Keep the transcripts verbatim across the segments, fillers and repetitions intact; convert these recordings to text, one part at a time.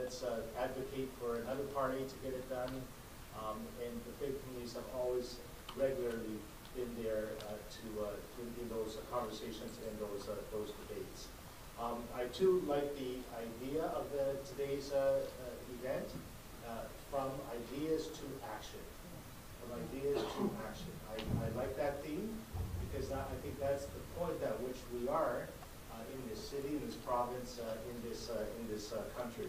let's uh, advocate for another party to get it done. Um, and the faith communities have always regularly been there uh, to uh, in, in those conversations and those uh, those debates. Um, I too like the idea of the today's uh, uh, event, uh, from ideas to action. From ideas to action. I, I like that theme because that, I think that's the point at which we are uh, in this city, in this province, uh, in this uh, in this uh, country.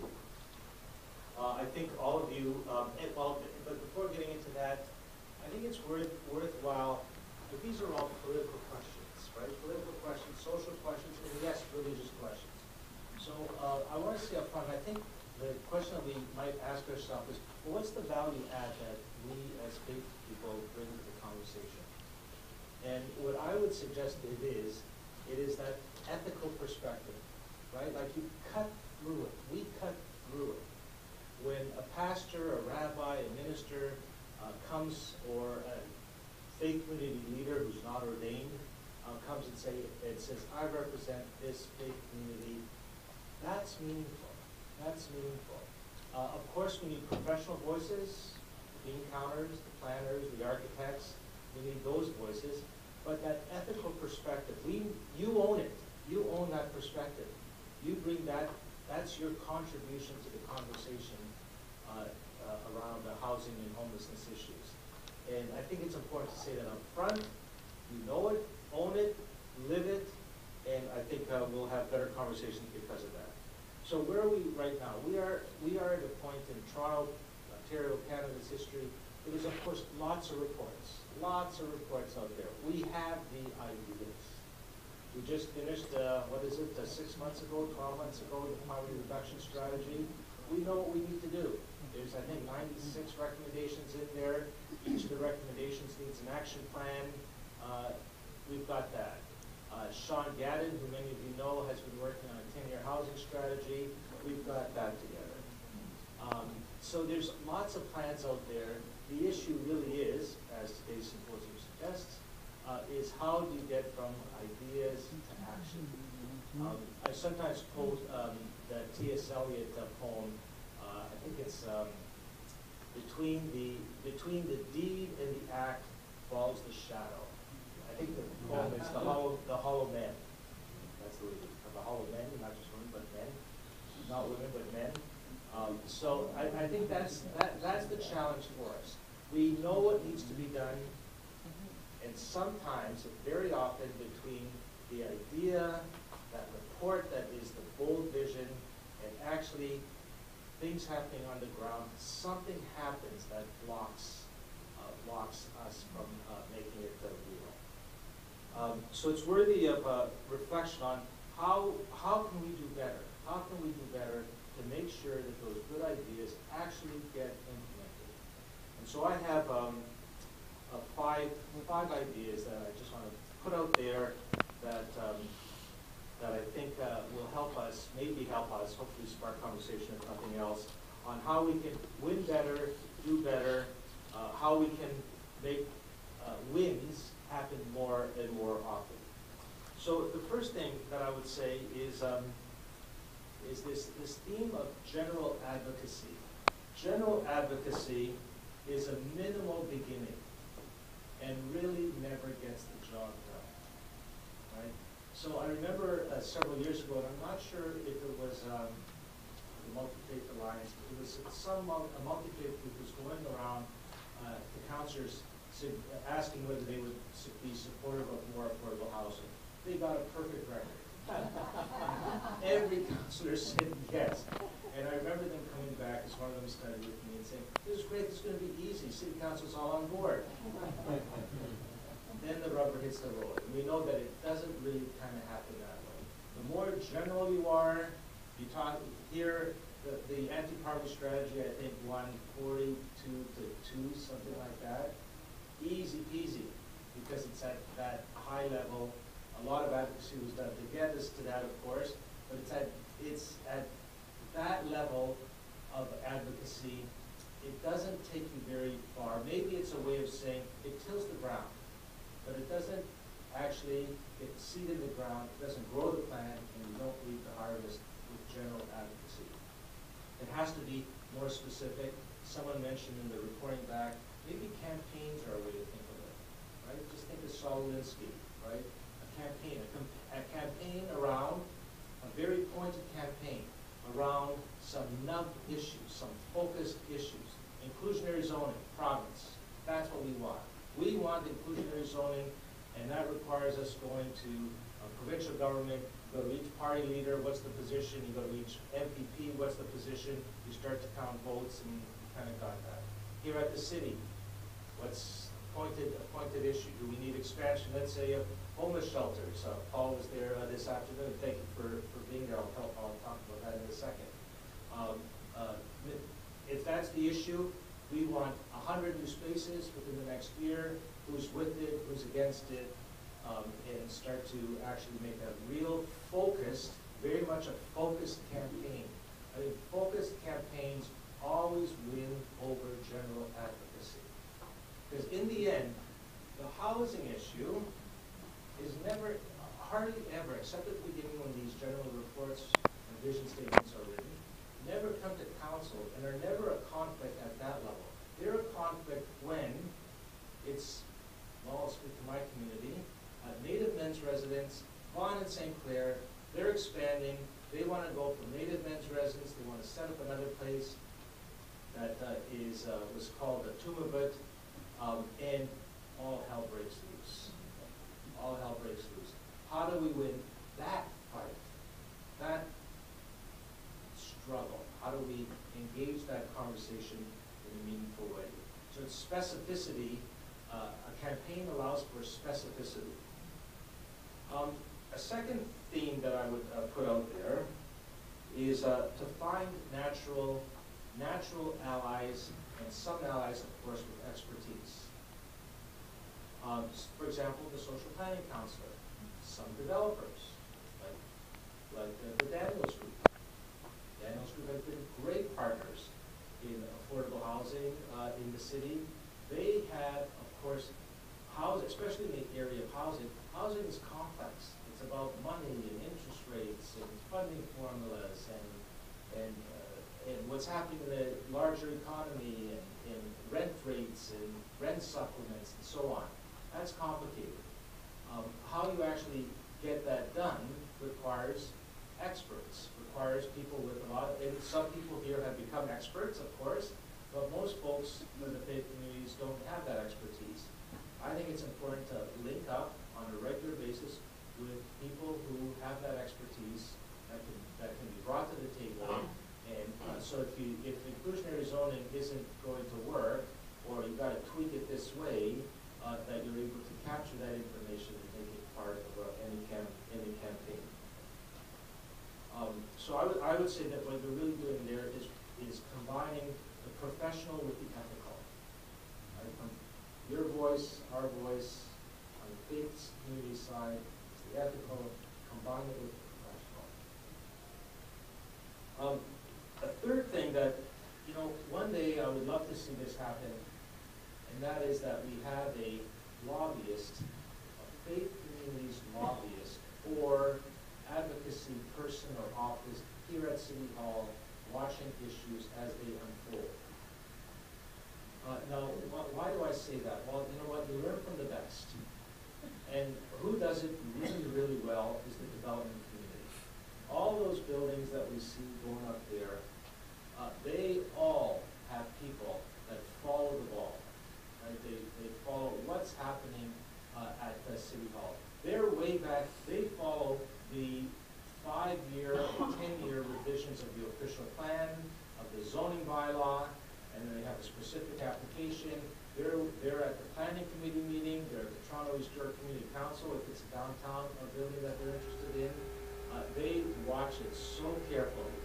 Uh, I think all of you, um, and, well, but before getting into that, I think it's worth worthwhile. But these are all political questions, right? Political questions, social questions, and yes, religious questions. So uh, I want to say up front, I think the question that we might ask ourselves is, well, what's the value add that we as faith people bring to the conversation? And what I would suggest it is, it is that ethical perspective, right? Like you cut through it. We cut through it. When a pastor, a rabbi, a minister uh, comes, or a faith community leader who's not ordained uh, comes and say, it says, I represent this faith community, that's meaningful. That's meaningful. Uh, of course, we need professional voices, the bean counters, the planners, the architects. We need those voices. But that ethical perspective, we, you own it. You own that perspective. You bring that, that's your contribution to the conversation uh, uh, around the housing and homelessness issues. And I think it's important to say that up front. You know it, own it, live it, and I think uh, we'll have better conversations because of that. So where are we right now? We are we are at a point in Toronto, Ontario, Canada's history. There's of course lots of reports, lots of reports out there. We have the ideas. We just finished, uh, what is it, uh, six months ago, twelve months ago, the poverty reduction strategy. We know what we need to do. There's, I think, ninety-six recommendations in there. Each of the recommendations needs an action plan. Uh, we've got that. Uh, Sean Gadden, who many of you know, has been working on a ten-year housing strategy. We've got that together. Um, so there's lots of plans out there. The issue really is, as today's symposium suggests, uh, is how do you get from ideas to action? Um, I sometimes quote um, the T S Eliot uh, poem. Uh, I think it's um, between the between the deed and the act falls the shadow. I think the poem is the hollow the hollow men. That's the way of the hollow men, not just women but men, not women but men. Um, so I, I think that's that that's the challenge for us. We know what needs to be done, and sometimes, very often, between the idea, that report that is the bold vision, and actually things happening on the ground, something happens that blocks uh, blocks us from uh, making it uh, real. Um, so it's worthy of uh, reflection on how how can we do better? How can we do better to make sure that those good ideas actually get implemented? And so I have um, uh, five five ideas that I just want to put out there that um, that I think uh, will help us, maybe help us, hopefully spark conversation if nothing else, on how we can win better, do better, uh, how we can make uh, wins happen more and more often. So the first thing that I would say is um, is this, this theme of general advocacy. General advocacy is a minimal beginning and really never gets the job done, right? So I remember uh, several years ago, and I'm not sure if it was um, the MultiFaith Alliance, but it was some mul a MultiFaith group was going around uh, to councillors asking whether they would su be supportive of more affordable housing. They got a perfect record. Every councillor said yes. And I remember them coming back as one of them started with me and saying, this is great, this is going to be easy, city council's all on board. Then the rubber hits the road. And we know that it doesn't really kind of happen that way. The more general you are, you talk here, the, the anti-poverty strategy, I think, won forty-two to two, something like that. Easy peasy, because it's at that high level. A lot of advocacy was done to get us to that, of course, but it's at, it's at that level of advocacy. It doesn't take you very far. Maybe it's a way of saying it tills the ground, but it doesn't actually get the seed in the ground, it doesn't grow the plant, and you don't reap the harvest with general advocacy. It has to be more specific. Someone mentioned in the reporting back, maybe campaigns are a way to think of it, right? Just think of Solinsky, right? A campaign, a, com a campaign around, a very pointed campaign around some nub issues, some focused issues. Inclusionary zoning, province, that's what we want. We want inclusionary zoning, and that requires us going to a provincial government, you go to each party leader, what's the position, you go to each M P P, what's the position, you start to count votes, and you kind of got that. Here at the city, what's appointed, appointed issue? Do we need expansion, let's say, of homeless shelters? Uh, Paul was there uh, this afternoon, thank you for, for being there, I'll, tell, I'll talk about that in a second. Um, uh, if that's the issue, we want one hundred new spaces within the next year. Who's with it, who's against it, um, and start to actually make a real focused, very much a focused campaign. I think focused campaigns always win over general advocacy. Because in the end, the housing issue is never, hardly ever, except at the beginning when these general reports and vision statements are written, never come to council and are never a conflict at that level. They're a conflict when it's, well, I'll speak to my community, uh, Native Men's residents, Vaughan and Saint Clair, they're expanding, they want to go from Native Men's residents, they want to set up another place that uh, is, uh, was called the Tumavut, um, and all hell breaks loose. All hell breaks loose. How do we win that fight, that struggle? How do we engage that conversation in a meaningful way? So it's specificity. Uh, a campaign allows for specificity. Um, a second theme that I would uh, put out there is uh, to find natural, natural allies, and some allies, of course, with expertise. Um, for example, the social planning counselor, some developers, like, like uh, the Daniels Group. Daniels Group has been great partners in affordable housing uh, in the city. They have, of course, housing, especially in the area of housing. Housing is complex. It's about money and interest rates and funding formulas and and uh, and what's happening in the larger economy and, and rent rates and rent supplements and so on. That's complicated. Um, how you actually get that done requires experts, requires people with a lot of, and some people here have become experts, of course, but most folks in the faith communities don't have that expertise. I think it's important to link up on a regular basis with people who have that expertise that can, that can be brought to the table. And uh, so if you, if inclusionary zoning isn't going to work, or you've got to tweak it this way, uh, that you're able to capture that information and make it part of uh, any, cam any campaign. Um, so I would, I would say that what we're really doing there is, is combining the professional with the ethical. Right? From your voice, our voice, on the faith community side, it's the ethical, combine it with the professional. Um, a third thing that, you know, one day I would love to see this happen, and that is that we have a lobbyist, a faith community's lobbyist, or advocacy person or office here at City Hall, watching issues as they unfold. Uh, now, wh why do I say that? Well, you know what, you learn from the best. And who does it really, really well is the development community. All those buildings that we see going up there, uh, they all have people that follow the ball. Right? They, they follow what's happening uh, at uh, City Hall. They're way back, they follow the five-year, ten-year revisions of the official plan, of the zoning bylaw, and then they have a specific application. They're, they're at the planning committee meeting, they're at the Toronto East York Community Council, if it's a downtown uh, building that they're interested in. Uh, they watch it so carefully.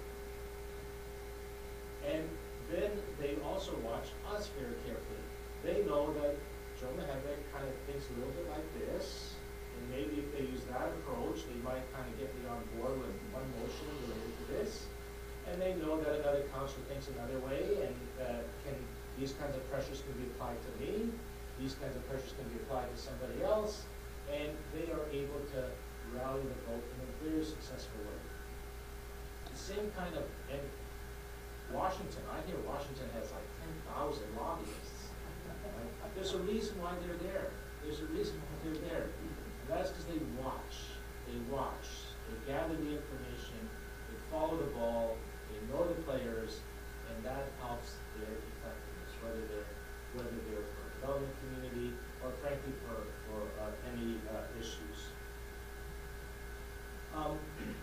And then they also watch us very carefully. They know that Joe Mihevc kind of thinks a little bit like this, and maybe if they use that approach, they might kind of get me on board with one motion related to this. And they know that another councillor thinks another way, and that can these kinds of pressures can be applied to me, these kinds of pressures can be applied to somebody else, and they are able to rally the vote in a very successful way. The same kind of, and Washington, I hear Washington has like ten thousand lobbyists. Right? There's a reason why they're there. There's a reason why they're there. And that's because they watch. They watch. They gather the information. They follow the ball. They know the players, and that helps their effectiveness, whether they're whether they're for a development community or frankly for for uh, any uh, issues. Um,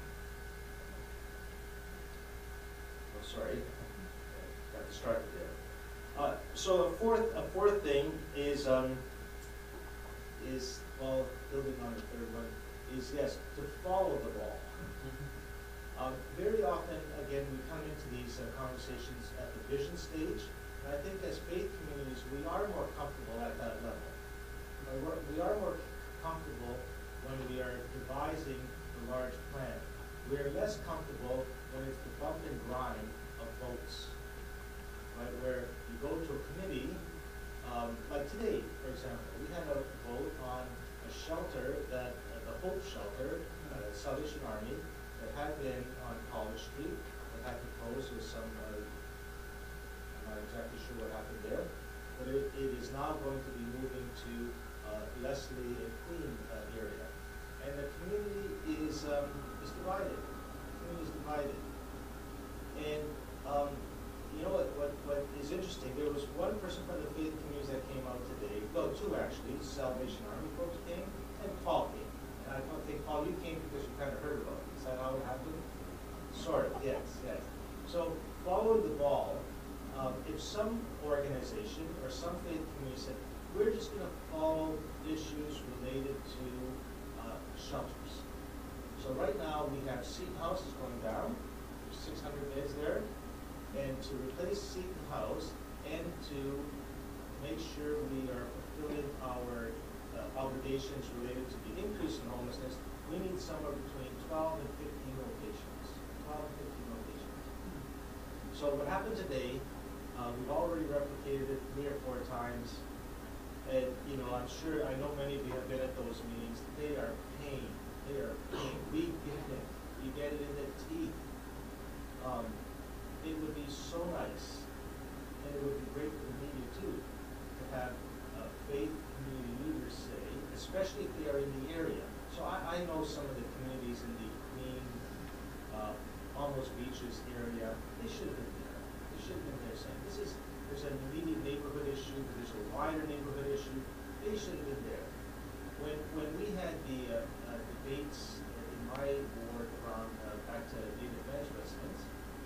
oh, sorry, got distracted there. Uh, so a fourth a fourth thing is um, is well building on the third one is yes to follow the ball. Um, very often, again, we come into these uh, conversations at the vision stage, and I think as faith communities, we are more comfortable at that level. Uh, we're, we are more comfortable when we are devising the large plan. We are less comfortable when it's the bump and grind of votes, right? Where you go to a committee, um, like today, for example, we had a vote on a shelter that, uh, the Hope Shelter, uh, Salvation Army, that had been on College Street, that had proposed with some, uh, I'm not exactly sure what happened there, but it, it is now going to be moving to uh, Leslie and Queen uh, area. And the community is, um, is divided. The community is divided. And um, you know what, what, what is interesting, there was one person from the faith communities that came out today, no, two actually, Salvation Army folks came, and Paul came. And I don't think, Paul, you came because you kind of heard about it. Is that how it happened? Sort of, yes, yes. So follow the ball. Um, if some organization or some faith community said, we're just going to follow issues related to uh, shelters. So right now we have Seton House is going down. There's six hundred beds there. And to replace Seton House and to make sure we are fulfilling our uh, obligations related to the increase in homelessness, we need somewhere between twelve and fifteen locations. twelve and fifteen locations. So what happened today, uh, we've already replicated it three or four times. And, you know, I'm sure, I know many of you have been at those meetings. They are pain. They are pain. We get it. We get it in the teeth. Um, it would be so nice, and it would be great for the media too, to have uh, faith community leaders say, especially if they are in the area. So I, I know some of the communities in the Queen, uh, Almost Beaches area, they should have been there. They should have been there saying, this is, there's an immediate neighborhood issue, there's a wider neighborhood issue. They should have been there. When when we had the uh, uh, debates in my ward around uh, back to native veg residents,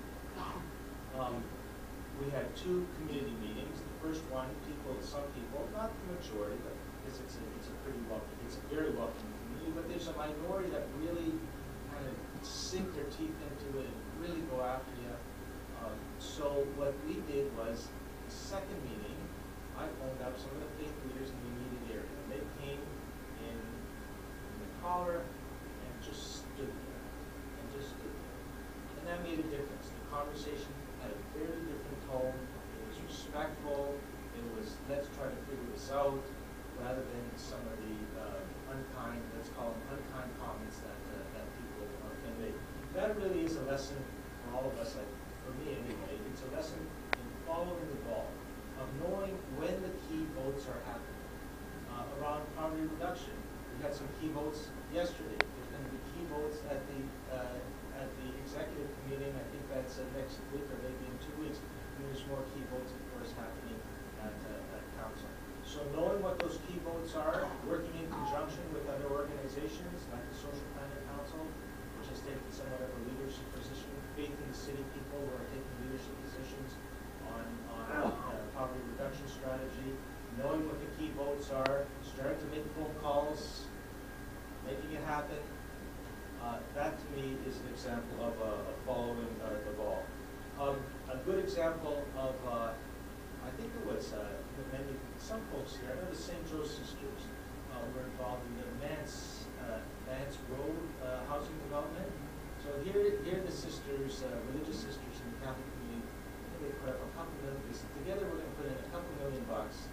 um, we had two community meetings. The first one, people, some people, not the majority, but because it's a, it's a pretty welcome, it's a very welcoming community, but there's a minority that really kind of sink their teeth into it and really go after you. Um, so what we did was, the second meeting, I phoned up some of the faith leaders in the immediate area. And they came in, in the collar and just stood there, and just stood there. And that made a difference. The conversation had a very different tone. It was respectful. It was, let's try to figure this out, rather than some of the uh, unkind, let's call them unkind comments that uh, that people uh, can make. That really is a lesson for all of us, like, for me anyway. It's a lesson in following the ball, of knowing when the key votes are happening. Uh, around poverty reduction, we had some key votes yesterday. There's going to be key votes at the uh, at the executive meeting. I think that's uh, next week or maybe in two weeks. And there's more key votes, of course, happening at, uh, at council. So knowing what those key votes are, working in conjunction with other organizations like the Social Planning Council, which has taken somewhat of a leadership position, faith in the city people who are taking leadership positions on, on uh, poverty reduction strategy, knowing what the key votes are, starting to make phone calls, making it happen. Uh, that to me is an example of, uh, of following uh, the ball. Um, a good example of, uh, I think it was uh, many, some folks here, I know the Saint Joe sisters uh, were involved in the Mance, uh, Mance Road uh, housing development. So here, here the sisters, uh, religious sisters in the Catholic community, I think they put up a couple million, they said, together we're going to put in a couple million bucks.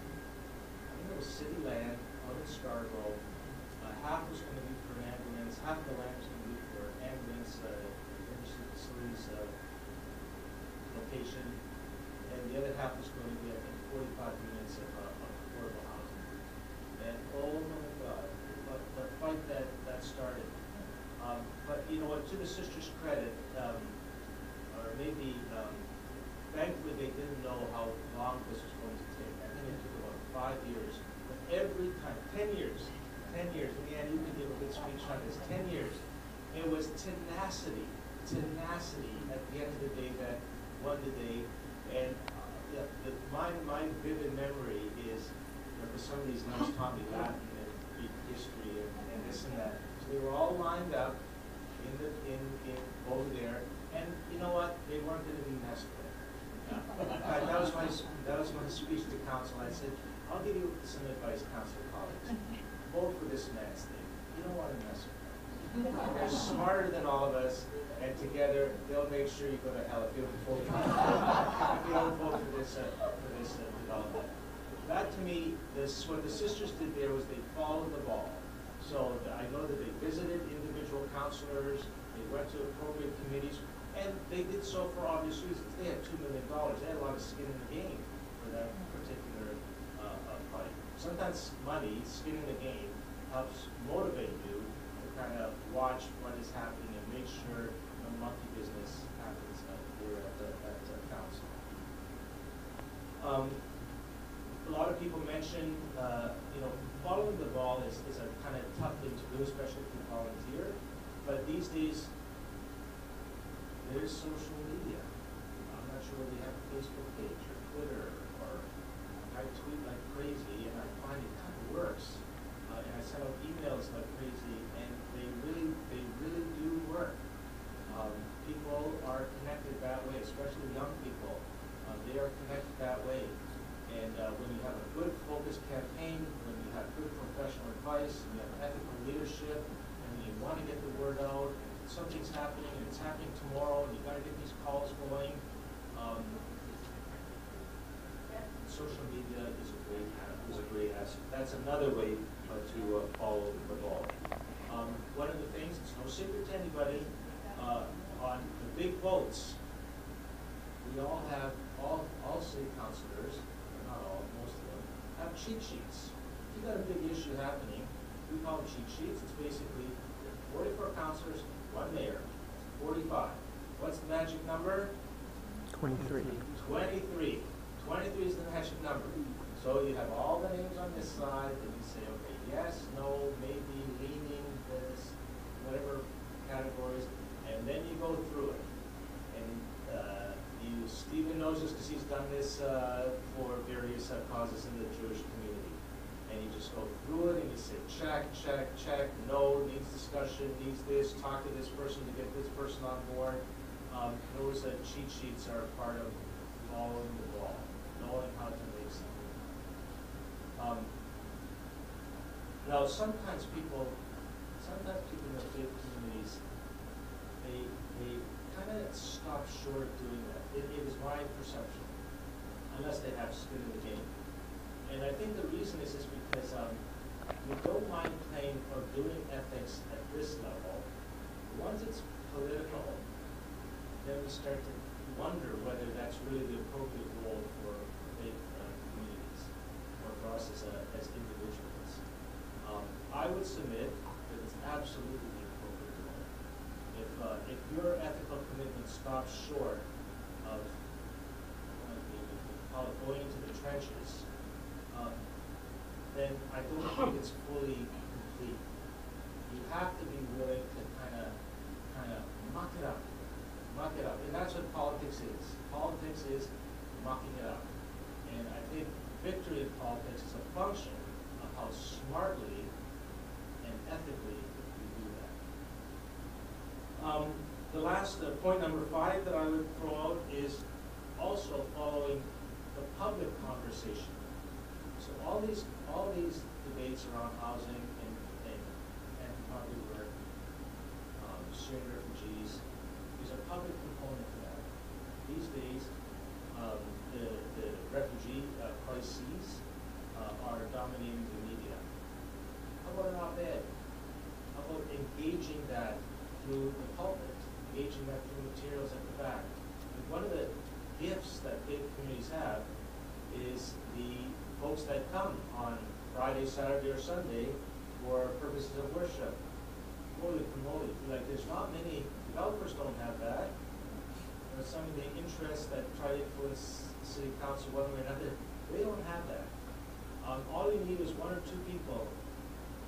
I think it was city land out in Scarborough. Uh, half was going to be for an ambulance, half of the land was going to be for ambulance, uh, emergency facilities, uh, on this, ten years. It was tenacity, tenacity at the end of the day that won the day. And uh, the, the, my, my vivid memory is, you know, because some of these nuns taught me Latin and Greek history and, and this and that. So they were all lined up in the in, in over there, and you know what? They weren't going to be messed with. In fact, that was my that was my speech to council. I said, I'll give you some advice, council colleagues. Vote for this man's thing. You don't want to mess with them. They're smarter than all of us, and together they'll make sure you go to hell if you don't vote for if you don't vote for this uh, for this uh, development. That to me, this what the sisters did there was they followed the ball. So I know that they visited individual councilors, they went to appropriate committees, and they did so for obvious reasons. They had two million dollars. They had a lot of skin in the game for that particular uh, uh, fight. Sometimes money, skin in the game, helps motivate you to kind of watch what is happening and make sure no monkey business happens uh, here at the at the council. Um, a lot of people mention, uh, you know, following the ball is, is a kind of tough thing to do, especially if you volunteer. But these days, there's social media. I'm not sure whether you have a Facebook page or Twitter, or I tweet like crazy, and I find it kind of works. Uh, and I send out emails like crazy, and they really, they really do work. Um, people are connected that way, especially young people. Uh, they are connected that way. And uh, when you have a good focused campaign, when you have good professional advice, and you have ethical leadership, and you want to get the word out, and something's happening, and it's happening tomorrow, and you got to get these calls going. Um, social media is a great is a great asset. That's another way uh, to uh, follow the ball. Um, one of the things, it's no secret to anybody, uh, on the big votes, we all have all all city councilors. Not all, most of them, have cheat sheets. If you got a big issue happening, we call them cheat sheets. It's basically forty-four councilors, one mayor, forty-five. What's the magic number? twenty-three. twenty-three. twenty-three is the magic number. So you have all the names on this side, and you say, okay, yes, no, maybe, leaning, this, whatever categories, and then you go through it. And uh, You, Stephen knows this because he's done this uh, for various uh, causes in the Jewish community. And you just go through it and you say, check, check, check, no, needs discussion, needs this, talk to this person to get this person on board. Um, those uh, cheat sheets are part of following the ball, knowing how to make something. Um, now, sometimes people, sometimes people in the faith communities, they, they kind of stop short of doing that. It, it is my perception, unless they have skin in the game. And I think the reason is is because um, we don't mind playing or doing ethics at this level. Once it's political, then we start to wonder whether that's really the appropriate role for faith uh, communities or for us as, a, as individuals. Um, I would submit that it's absolutely the appropriate role. If, uh, if your ethical commitment stops short of uh, the, the, call it going into the trenches, um, then I don't think it's fully complete. You have to be willing to kind of kind of muck it up, muck it up, and that's what politics is. Politics is mucking it up, and I think victory in politics is a function of how smartly and ethically you do that. Um, the last uh, point, number five, that I would throw out is also following the public conversation. So all these all these debates around housing and and, and poverty work, um, Syrian refugees, there's a public component to that. These days, um, the the refugee uh, crises uh, are dominating the media. How about an op-ed? How about engaging that through the pulpit, engaging that through materials at the back? And one of the gifts that faith communities have is the folks that come on Friday, Saturday, or Sunday for purposes of worship. Holy moly, like there's not many, developers don't have that. Or some of the interests that try to influence the city council one way or another, they don't have that. Um, all you need is one or two people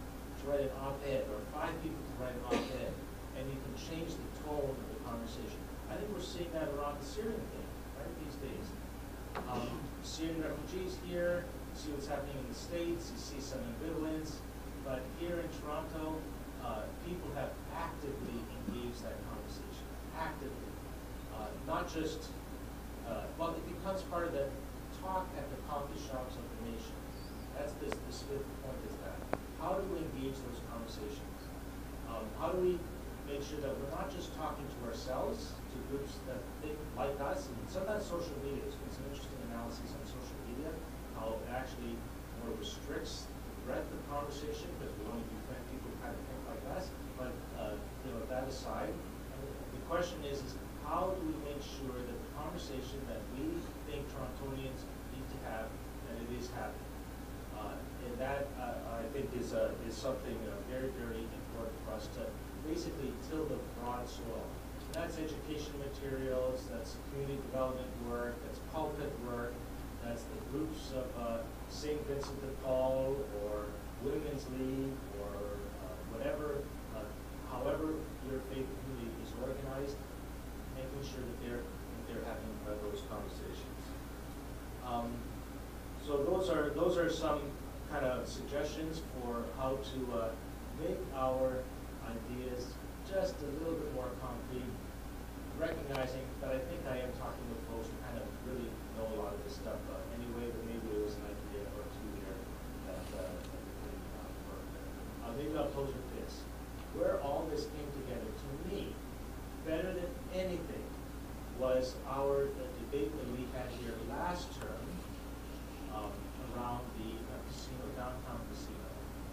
write an op-ed, or five people to write an op-ed, and you can change the tone of the conversation. I think we're seeing that around the Syrian thing, right, these days. Um, Syrian refugees here, you see what's happening in the States, you see some ambivalence, but here in Toronto, uh, people have actively engaged that conversation, actively. Uh, not just, uh, well, it becomes part of the talk at the coffee shops of the nation. That's the specific point is that. How do we engage those conversations? Um, how do we make sure that we're not just talking to ourselves, to groups that think like us, and sometimes social media, there's been some interesting analyses on social media, how it actually more restricts the breadth of conversation, because we only befriend people who kind of think like us, but uh, you know, that aside, the question is, is how do we make sure that the conversation that we think Torontonians need to have, that it is happening? Uh, and that, uh, I think, is, uh, is something uh, very, very important for us to basically till the broad soil. That's education materials, that's community development work, that's pulpit work, that's the groups of uh, Saint Vincent de Paul or Women's League or uh, whatever, uh, however your faith community is organized, making sure that they're, that they're having uh, those conversations. Um, so those are, those are some kind of suggestions for how to uh, make our ideas just a little bit more concrete, recognizing that I think I am talking with folks who kind of really know a lot of this stuff uh, anyway, but maybe there was an idea or two there that, uh, that we can uh, work with. Uh, maybe I'll close with this. Where all this came together, to me, better than anything, was our uh, debate that we had here last term um, around the uh, casino, downtown casino.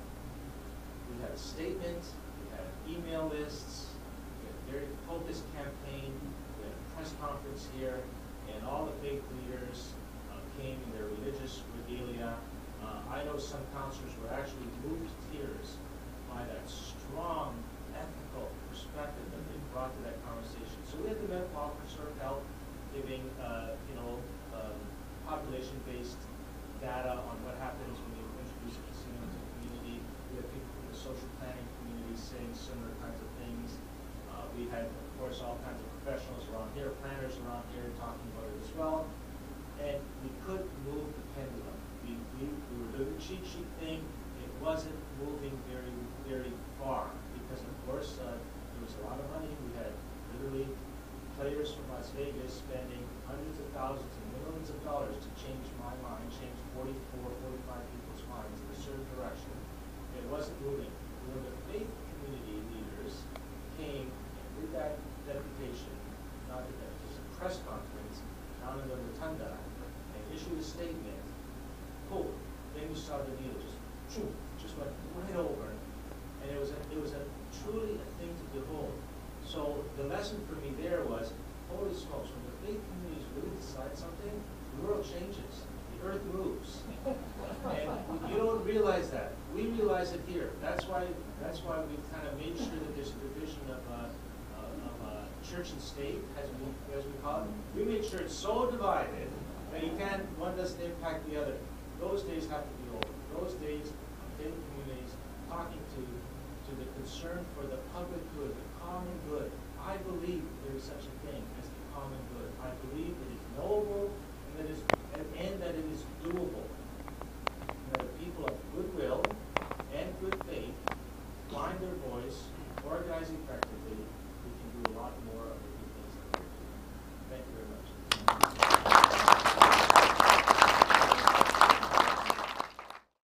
We had a statement, email lists, we had a very focused campaign, we had a press conference here, and all the faith leaders uh, came in their religious regalia. Uh, I know some counselors were actually moved to tears by that strong ethical perspective that they brought to that conversation. So we had the medical officer of health giving, uh, you know, um, population-based data on what happens when you introduce a casino to the community. We had people from the social planning community saying similar kinds of things. Uh, we had, of course, all kinds of professionals around here, planners around here talking about it as well. And we could move the pendulum. We, we, we were doing the cheat sheet thing. It wasn't moving very, very far because, of course, uh, there was a lot of money. We had literally players from Las Vegas spending hundreds of thousands and millions of dollars to change my mind, change forty-four, forty-five people's minds in a certain direction. It wasn't moving. When the faith community leaders came and did that deputation, not that it was a press conference down in the rotunda, and issued a statement, cool. Then you saw the needle just, shoo, just went right over, and it was a, it was a truly a thing to behold. So the lesson for me there was, holy smokes, when the faith communities really decide something, the world changes. The earth moves. And you don't realize that. We realize it here. That's why that's why we've kind of made sure that there's a division of, uh, uh, of uh, church and state, as we, as we call it. We made sure it's so divided that you can't, one doesn't impact the other. Those days have to be over. Those days of faith communities talking to, to the concern for the public good, the common good. I believe there is such a thing as the common good. I believe it is knowable and that it is